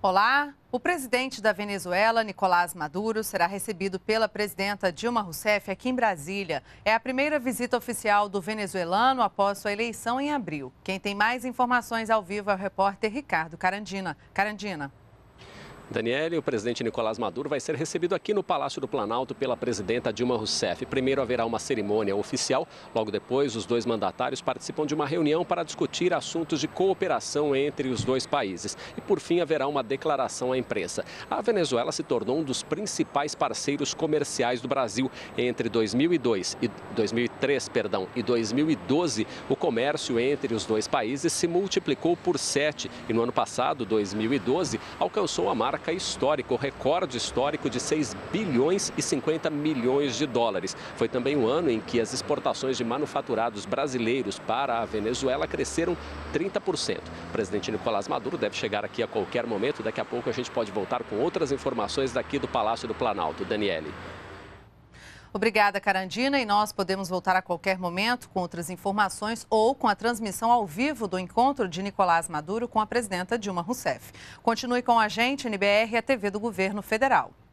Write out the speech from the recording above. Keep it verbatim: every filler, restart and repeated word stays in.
Olá! O presidente da Venezuela, Nicolás Maduro, será recebido pela presidenta Dilma Rousseff aqui em Brasília. É a primeira visita oficial do venezuelano após sua eleição em abril. Quem tem mais informações ao vivo é o repórter Ricardo Carandina. Carandina. Daniele, o presidente Nicolás Maduro vai ser recebido aqui no Palácio do Planalto pela presidenta Dilma Rousseff. Primeiro haverá uma cerimônia oficial, logo depois os dois mandatários participam de uma reunião para discutir assuntos de cooperação entre os dois países. E por fim haverá uma declaração à imprensa. A Venezuela se tornou um dos principais parceiros comerciais do Brasil. Entre dois mil e dois e dois mil e três, perdão, e dois mil e doze, o comércio entre os dois países se multiplicou por sete e no ano passado, dois mil e doze, alcançou a marca histórica, o recorde histórico de seis bilhões e cinquenta milhões de dólares. Foi também o ano em que as exportações de manufaturados brasileiros para a Venezuela cresceram trinta por cento. O presidente Nicolás Maduro deve chegar aqui a qualquer momento. Daqui a pouco a gente pode voltar com outras informações daqui do Palácio do Planalto. Daniele. Obrigada, Carandina. E nós podemos voltar a qualquer momento com outras informações ou com a transmissão ao vivo do encontro de Nicolás Maduro com a presidenta Dilma Rousseff. Continue com a gente, N B R, a T V do Governo Federal.